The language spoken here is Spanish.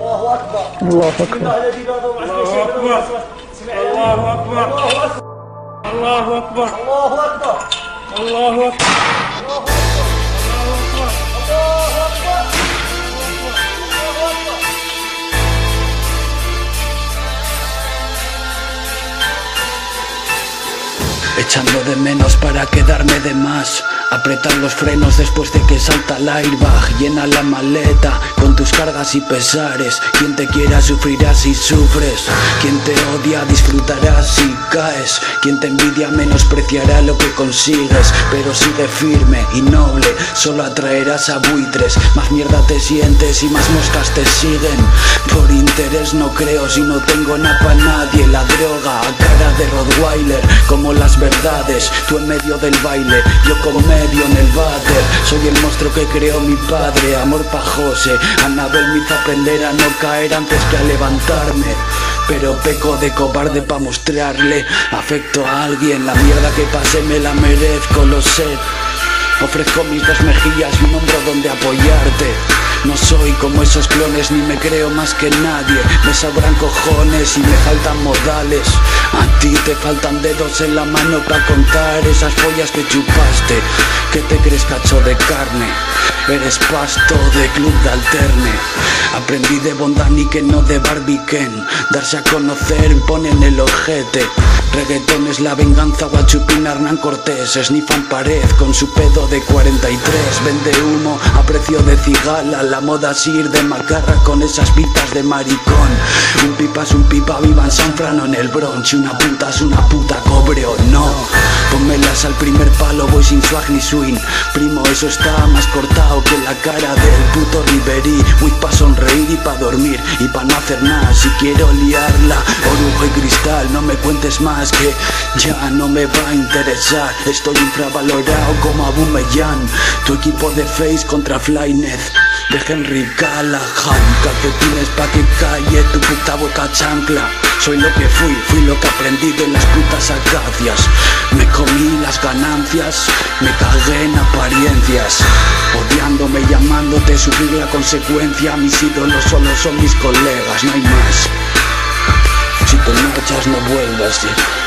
الله أكبر. الله بسم أكبر. الله الذي لا يضر مع اسمه شيء في الأرض ولا في السماء. الله أكبر. الله أكبر. الله أكبر. الله أكبر. الله أكبر. الله أكبر. الله أكبر. Echando de menos para quedarme de más. Apretar los frenos después de que salta el airbag. Llena la maleta con tus cargas y pesares. Quien te quiera sufrirá si sufres. Quien te odia disfrutará si caes. Quien te envidia menospreciará lo que consigues. Pero sigue firme y noble, solo atraerás a buitres. Más mierda te sientes y más moscas te siguen. Por interés no creo si no tengo nada pa' nadie. La droga a cara de Rottweiler, como las verdades. Tú en medio del baile, yo con medio en el váter. Soy el monstruo que creó mi padre. Amor pa' José, Anabel me hizo aprender a no caer antes que a levantarme. Pero peco de cobarde pa' mostrarle afecto a alguien. La mierda que pasé me la merezco, lo sé. Ofrezco mis dos mejillas y un hombro donde apoyarte. No soy como esos clones ni me creo más que nadie. Me sobran cojones y me faltan modales. A ti te faltan dedos en la mano para contar esas follas que chupaste. ¿Qué te crees, cacho de carne? Eres pasto de club de alterne. Aprendí de Bondani que no de Barbie Ken. Darse a conocer pone en el ojete. Reggaetón es la venganza, Guachupín Hernán Cortés. Snifan pared con su pedo de 43. Vende humo a precio de cigala. La moda es ir de macarra con esas pitas de maricón. Un pipa es un pipa, viva en San Fran o en el Bronx. Y una puta es una puta, cobre o no. Pónmelas al primer palo, voy sin swag ni swing. Primo, eso está más cortado que la cara del puto Riverí. Voy pa' sonreír y pa' dormir y pa' no hacer nada. Si quiero liarla, orujo y cristal, no me cuentes más que ya no me va a interesar. Estoy infravalorado como Aubameyang. Tu equipo de Face contra Flynet de Henry Callahan. Calcetines pa' que calle tu puta boca chancla. Soy lo que fui lo que aprendí de las putas acacias. Me comí las ganancias, me cagué en apariencias. Odiándome, llamándote, sufrir la consecuencia. Mis ídolos solo son mis colegas, no hay más. Si te marchas no vuelvas.